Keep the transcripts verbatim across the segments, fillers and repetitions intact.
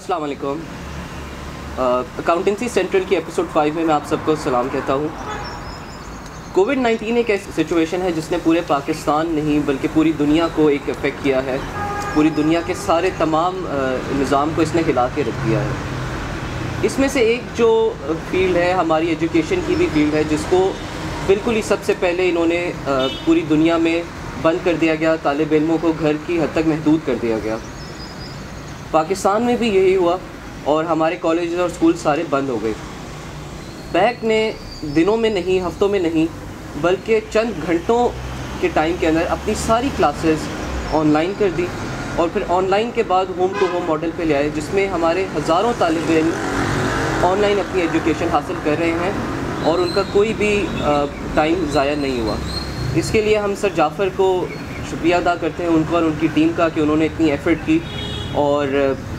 अस्सलाम वालेकुम। Accountancy central की एपिसोड फाइव में मैं आप सबको सलाम कहता हूँ। कोविड नाइन्टीन एक ऐसी सिचुएशन है जिसने पूरे पाकिस्तान नहीं बल्कि पूरी दुनिया को एक इफ़ेक्ट किया है। पूरी दुनिया के सारे तमाम निज़ाम को इसने हिला के रख दिया है। इसमें से एक जो फील्ड है हमारी एजुकेशन की भी फील्ड है, जिसको बिल्कुल ही सबसे पहले इन्होंने पूरी दुनिया में बंद कर दिया गया। तालिब इल्मों को घर की हद तक महदूद कर दिया गया। पाकिस्तान में भी यही हुआ और हमारे कॉलेज और स्कूल सारे बंद हो गए। पैक ने दिनों में नहीं, हफ्तों में नहीं, बल्कि चंद घंटों के टाइम के अंदर अपनी सारी क्लासेस ऑनलाइन कर दी और फिर ऑनलाइन के बाद होम टू होम मॉडल पे ले आए, जिसमें हमारे हज़ारों तालिब इल्म ऑनलाइन अपनी एजुकेशन हासिल कर रहे हैं और उनका कोई भी टाइम ज़ाया नहीं हुआ। इसके लिए हम सर जाफ़र को शुक्रिया अदा करते हैं, उनको और उनकी टीम का, कि उन्होंने इतनी एफ़र्ट की और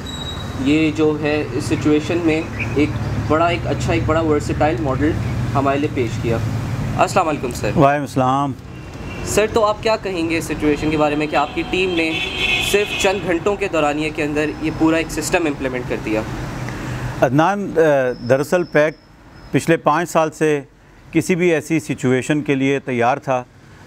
ये जो है इस सिचुएशन में एक बड़ा एक अच्छा एक बड़ा वर्सेटाइल मॉडल हमारे लिए पेश किया। अस्सलाम वालेकुम सर। वालेकुम सलाम। सर, तो आप क्या कहेंगे इस सिचुएशन के बारे में कि आपकी टीम ने सिर्फ चंद घंटों के दौरानिए के अंदर ये पूरा एक सिस्टम इम्प्लीमेंट कर दिया? अदनान, दरअसल पैक पिछले पाँच साल से किसी भी ऐसी सिचुएशन के लिए तैयार था।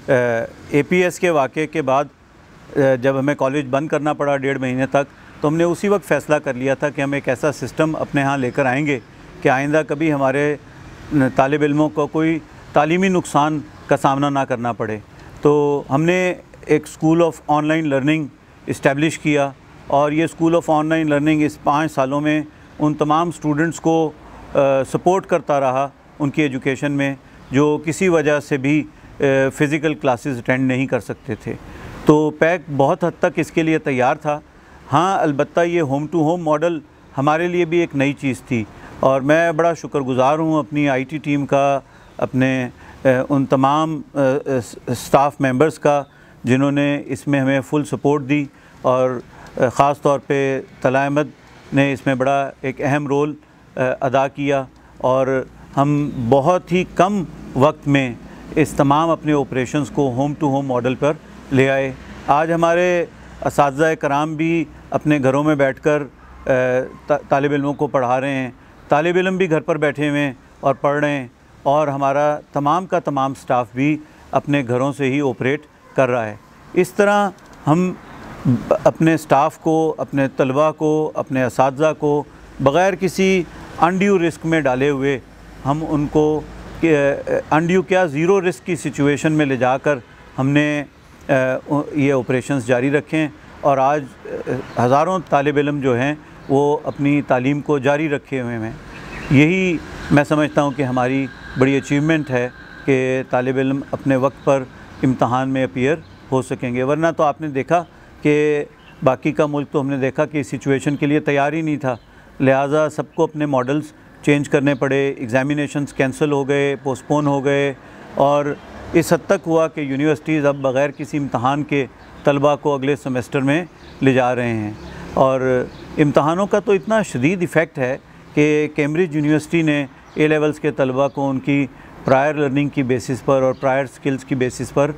ए पी एस के वाक़े के बाद जब हमें कॉलेज बंद करना पड़ा डेढ़ महीने तक, तो हमने उसी वक्त फ़ैसला कर लिया था कि हम एक ऐसा सिस्टम अपने यहाँ लेकर आएंगे कि आइंदा कभी हमारे तालिब इल्मों को कोई तालीमी नुकसान का सामना ना करना पड़े। तो हमने एक school of online learning establish किया और ये स्कूल ऑफ ऑनलाइन लर्निंग इस पाँच सालों में उन तमाम स्टूडेंट्स को सपोर्ट करता रहा उनकी एजुकेशन में, जो किसी वजह से भी फ़िज़िकल क्लासेस अटेंड नहीं कर सकते थे। तो पैक बहुत हद तक इसके लिए तैयार था। हाँ, अलबत्ता ये होम टू होम मॉडल हमारे लिए भी एक नई चीज़ थी और मैं बड़ा शुक्रगुज़ार हूँ अपनी आईटी टीम का, अपने उन तमाम स्टाफ मेंबर्स का जिन्होंने इसमें हमें फुल सपोर्ट दी और ख़ास तौर पे तला अहमद ने इसमें बड़ा एक अहम रोल अदा किया और हम बहुत ही कम वक्त में इस तमाम अपने ऑपरेशंस को होम टू होम मॉडल पर ले आए। आज हमारे असातिज़ा कराम भी अपने घरों में बैठकर तालिब इल्मों को पढ़ा रहे हैं, तालिब इल्म भी घर पर बैठे हुए हैं और पढ़ रहे हैं और हमारा तमाम का तमाम स्टाफ भी अपने घरों से ही ऑपरेट कर रहा है। इस तरह हम अपने स्टाफ को, अपने तलबा को, अपने असातिज़ा को बग़ैर किसी अनड्यू रिस्क में डाले हुए हम उनको अनड्यू क्या ज़ीरो रिस्क की सिचुएशन में ले जाकर हमने ये ऑपरेशंस जारी रखें और आज हज़ारों तालिब इल्म जो हैं वो अपनी तालीम को जारी रखे हुए हैं। यही मैं समझता हूँ कि हमारी बड़ी अचीवमेंट है कि तालिब इल्म अपने वक्त पर इम्तहान में अपीयर हो सकेंगे। वरना तो आपने देखा कि बाकी का मुल्क तो हमने देखा कि इस सिचुएशन के लिए तैयार ही नहीं था, लिहाजा सबको अपने मॉडल्स चेंज करने पड़े, एग्ज़ामिनेशंस कैंसिल हो गए, पोस्टपोन हो गए और इस हद तक हुआ कि यूनिवर्सिटीज़ अब बग़ैर किसी इम्तहान के तलबा को अगले सेमेस्टर में ले जा रहे हैं। और इम्तहानों का तो इतना शदीद इफ़ेक्ट है कि कैम्ब्रिज यूनिवर्सिटी ने ए लेवल्स के तलबा को उनकी प्रायर लर्निंग की बेसिस पर और प्रायर स्किल्स की बेसिस पर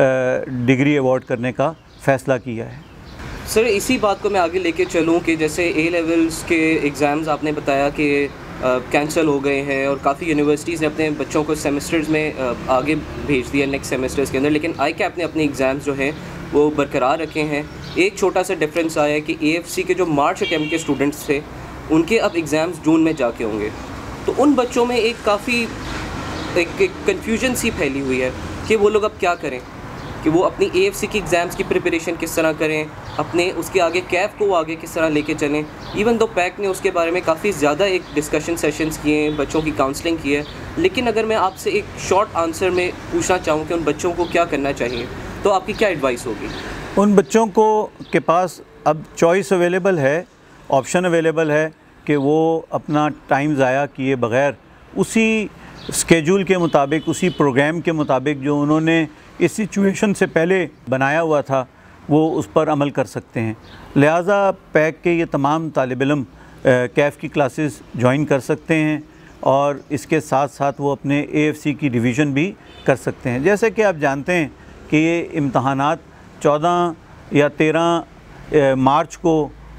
डिग्री अवार्ड करने का फ़ैसला किया है। सर, इसी बात को मैं आगे लेके चलूँ कि जैसे ए लेवल्स के एग्ज़ाम्स आपने बताया कि कैंसिल हो गए हैं और काफ़ी यूनिवर्सिटीज़ ने अपने बच्चों को सेमेस्टर्स में uh, आगे भेज दिया नेक्स्ट सेमेस्टर्स के अंदर, लेकिन आई कैप ने अपने एग्ज़ाम्स जो हैं वो बरकरार रखे हैं। एक छोटा सा डिफरेंस आया है कि ए एफ सी के जो मार्च अटैम्प्ट के स्टूडेंट्स थे उनके अब एग्ज़ाम्स जून में जाके होंगे। तो उन बच्चों में एक काफ़ी एक, एक कन्फ्यूजन सी फैली हुई है कि वो लोग अब क्या करें, कि वो अपनी ए एफ सी की एग्ज़ाम्स की प्रिपरेशन किस तरह करें, अपने उसके आगे कैफ को आगे किस तरह लेके चलें। इवन दो पैक ने उसके बारे में काफ़ी ज़्यादा एक डिस्कशन सेशंस किए हैं, बच्चों की काउंसलिंग की है, लेकिन अगर मैं आपसे एक शॉर्ट आंसर में पूछना चाहूँ कि उन बच्चों को क्या करना चाहिए, तो आपकी क्या एडवाइस होगी? उन बच्चों को के पास अब चॉइस अवेलेबल है, ऑप्शन अवेलेबल है कि वो अपना टाइम ज़ाया किए बग़ैर उसी स्केड्यूल के मुताबिक, उसी प्रोग्राम के मुताबिक जो उन्होंने इस सिचुएशन से पहले बनाया हुआ था वो उस पर अमल कर सकते हैं। लिहाजा पैक के ये तमाम तालिब इल्म कैफ़ की क्लासेस ज्वाइन कर सकते हैं और इसके साथ साथ वो अपने ए एफ सी की रिवीजन भी कर सकते हैं। जैसे कि आप जानते हैं कि ये इम्तहानात चौदह या तेरह मार्च को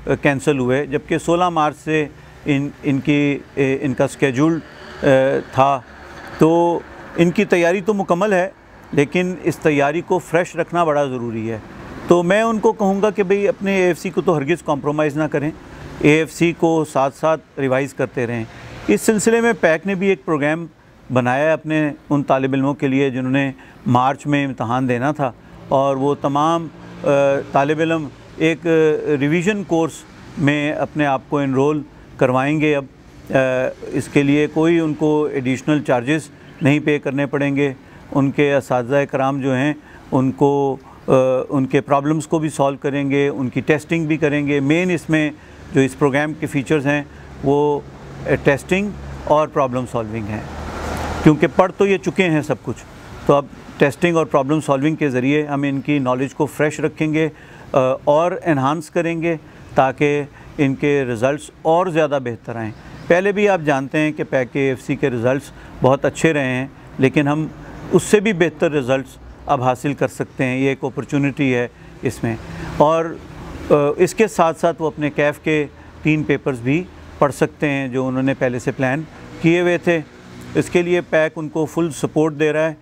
कैंसिल हुए, जबकि सोलह मार्च से इन इनकी इनका स्केड्यूल था। तो इनकी तैयारी तो मुकम्मल है, लेकिन इस तैयारी को फ्रेश रखना बड़ा ज़रूरी है। तो मैं उनको कहूँगा कि भाई अपने एएफसी को तो हरगिज़ कॉम्प्रोमाइज़ ना करें, एएफसी को साथ साथ रिवाइज़ करते रहें। इस सिलसिले में पैक ने भी एक प्रोग्राम बनाया है अपने उन तालिब इल्मों के लिए जिन्होंने मार्च में इम्तहान देना था, और वो तमाम तालिब इल्म एक रिवीजन कोर्स में अपने आप को इनरोल करवाएंगे। अब इसके लिए कोई उनको एडिशनल चार्जेस नहीं पे करने पड़ेंगे। उनके असातिज़ा कराम जो हैं उनको उनके प्रॉब्लम्स को भी सॉल्व करेंगे, उनकी टेस्टिंग भी करेंगे। मेन इसमें जो इस प्रोग्राम के फ़ीचर्स हैं वो टेस्टिंग और प्रॉब्लम सॉल्विंग हैं, क्योंकि पढ़ तो ये चुके हैं सब कुछ, तो अब टेस्टिंग और प्रॉब्लम सॉल्विंग के ज़रिए हम इनकी नॉलेज को फ्रेश रखेंगे और एनहांस करेंगे ताकि इनके रिज़ल्ट्स और ज़्यादा बेहतर आएँ। पहले भी आप जानते हैं कि पैक के एएफसी के रिज़ल्ट्स बहुत अच्छे रहे हैं, लेकिन हम उससे भी बेहतर रिज़ल्ट्स अब हासिल कर सकते हैं। ये एक अपॉर्चुनिटी है इसमें। और इसके साथ साथ वो अपने कैफ के तीन पेपर्स भी पढ़ सकते हैं जो उन्होंने पहले से प्लान किए हुए थे। इसके लिए पैक उनको फुल सपोर्ट दे रहा है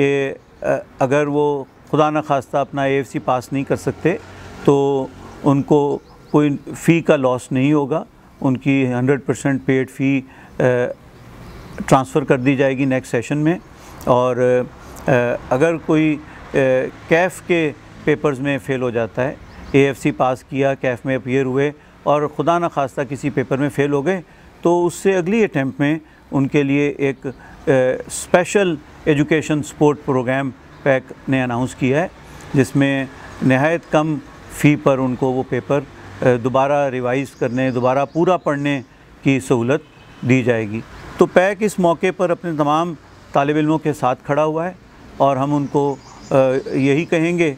कि अगर वो खुदा न खास्ता अपना एएफसी पास नहीं कर सकते तो उनको कोई फ़ी का लॉस नहीं होगा, उनकी hundred percent paid fee transfer कर दी जाएगी नेक्स्ट सेशन में। और अगर कोई कैफ़ के पेपर्स में फ़ेल हो जाता है, एएफसी पास किया, कैफ़ में अपीयर हुए और खुदा न खास्ता किसी पेपर में फ़ेल हो गए, तो उससे अगली अटैम्प्ट में उनके लिए एक special education support program pack ने अनाउंस किया है, जिसमें नहायत कम फ़ी पर उनको वो पेपर दोबारा रिवाइज़ करने, दोबारा पूरा पढ़ने की सहूलत दी जाएगी। तो पैक इस मौके पर अपने तमाम तालिब इल्मों के साथ खड़ा हुआ है और हम उनको यही कहेंगे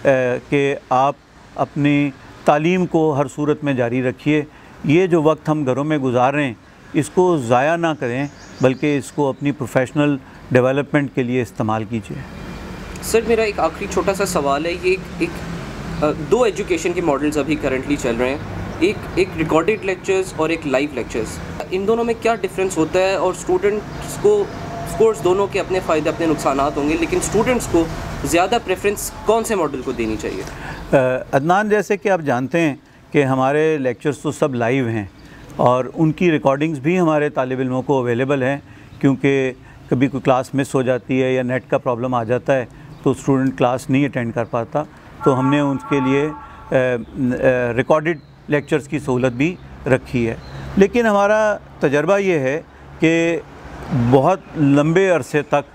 कि आप अपनी तालीम को हर सूरत में जारी रखिए। ये जो वक्त हम घरों में गुजार रहे हैं इसको ज़ाया ना करें, बल्कि इसको अपनी प्रोफेशनल डेवलपमेंट के लिए इस्तेमाल कीजिए। सर, मेरा एक आखिरी छोटा सा सवाल है। ये एक, एक दो एजुकेशन के मॉडल्स अभी करंटली चल रहे हैं, एक एक रिकॉर्डेड लेक्चर्स और एक लाइव लेक्चर्स। इन दोनों में क्या डिफरेंस होता है? और स्टूडेंट्स को कोर्स दोनों के अपने फ़ायदे अपने नुकसान होंगे, लेकिन स्टूडेंट्स को ज़्यादा प्रेफरेंस कौन से मॉडल को देनी चाहिए? अदनान, जैसे कि आप जानते हैं कि हमारे लेक्चर्स तो सब लाइव हैं और उनकी रिकॉर्डिंग्स भी हमारे तालिब इल्मों को अवेलेबल हैं, क्योंकि कभी कोई क्लास मिस हो जाती है या नेट का प्रॉब्लम आ जाता है तो स्टूडेंट क्लास नहीं अटेंड कर पाता, तो हमने उनके लिए रिकॉर्डेड लेक्चर्स की सहूलत भी रखी है। लेकिन हमारा तजर्बा ये है कि बहुत लंबे अरसे तक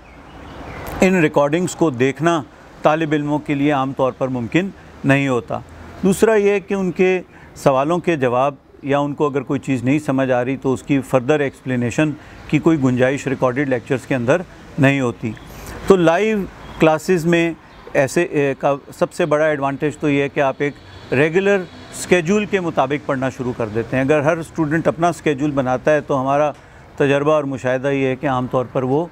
इन रिकॉर्डिंग्स को देखना तालिब इल्मों के लिए आम तौर पर मुमकिन नहीं होता। दूसरा ये कि उनके सवालों के जवाब या उनको अगर कोई चीज़ नहीं समझ आ रही तो उसकी फ़र्दर एक्सप्लेनेशन की कोई गुंजाइश रिकॉर्डेड लेक्चर्स के अंदर नहीं होती। तो लाइव क्लासेस में ऐसे ए, का सबसे बड़ा एडवांटेज तो ये है कि आप एक रेगुलर स्केड्यूल के मुताबिक पढ़ना शुरू कर देते हैं। अगर हर स्टूडेंट अपना स्केड्यूल बनाता है तो हमारा तजर्बा और मुशाहिदा ये है कि आम तौर पर वो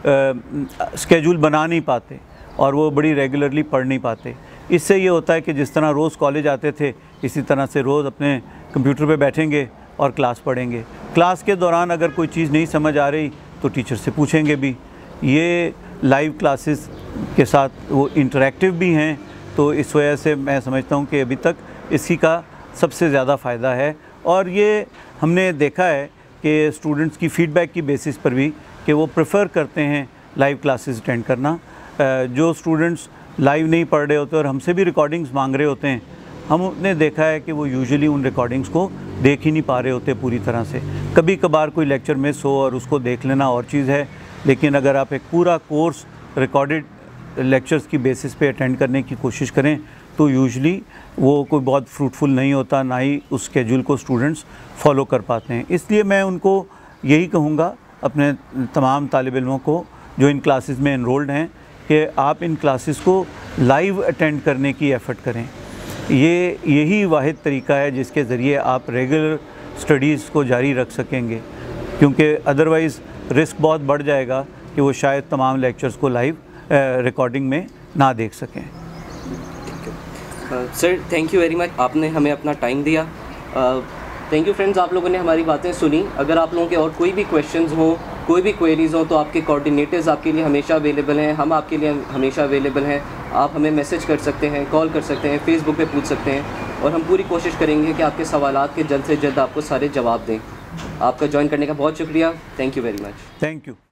स्केड्यूल बना नहीं पाते और वो बड़ी रेगुलरली पढ़ नहीं पाते। इससे ये होता है कि जिस तरह रोज़ कॉलेज आते थे इसी तरह से रोज़ अपने कंप्यूटर पे बैठेंगे और क्लास पढ़ेंगे। क्लास के दौरान अगर कोई चीज़ नहीं समझ आ रही तो टीचर से पूछेंगे भी। ये लाइव क्लासेस के साथ वो इंटरेक्टिव भी हैं, तो इस वजह से मैं समझता हूँ कि अभी तक इसी का सबसे ज़्यादा फ़ायदा है। और ये हमने देखा है कि स्टूडेंट्स की फ़ीडबैक की बेसिस पर भी कि वो प्रेफर करते हैं लाइव क्लासेस अटेंड करना। जो स्टूडेंट्स लाइव नहीं पढ़ रहे होते और हमसे भी रिकॉर्डिंग्स मांग रहे होते हैं, हमने देखा है कि वो यूजुअली उन रिकॉर्डिंग्स को देख ही नहीं पा रहे होते पूरी तरह से। कभी कभार कोई लेक्चर मिस हो और उसको देख लेना और चीज़ है, लेकिन अगर आप एक पूरा कोर्स रिकॉर्डेड लेक्चर्स की बेसिस पे अटेंड करने की कोशिश करें तो यूजुअली वो कोई बहुत फ्रूटफुल नहीं होता, ना ही उस स्केड्यूल को स्टूडेंट्स फॉलो कर पाते हैं। इसलिए मैं उनको यही कहूँगा, अपने तमाम तालिब इल्मों को जो इन क्लासेस में एनरोल्ड हैं, कि आप इन क्लासेस को लाइव अटेंड करने की एफ़र्ट करें। ये यही वाहिद तरीका है जिसके ज़रिए आप रेगुलर स्टडीज़ को जारी रख सकेंगे, क्योंकि अदरवाइज़ रिस्क बहुत बढ़ जाएगा कि वो शायद तमाम लेक्चर्स को लाइव रिकॉर्डिंग में ना देख सकें। Sir, thank you very much, आपने हमें अपना टाइम दिया। थैंक यू फ्रेंड्स, आप लोगों ने हमारी बातें सुनी। अगर आप लोगों के और कोई भी क्वेश्चंस हो, कोई भी क्वेरीज़ हो, तो आपके कोऑर्डिनेटर्स आपके लिए हमेशा अवेलेबल हैं, हम आपके लिए हमेशा अवेलेबल हैं। आप हमें मैसेज कर सकते हैं, कॉल कर सकते हैं, फेसबुक पे पूछ सकते हैं, और हम पूरी कोशिश करेंगे कि आपके सवालात के जल्द से जल्द आपको सारे जवाब दें। आपका ज्वाइन करने का बहुत शुक्रिया। Thank you very much. Thank you.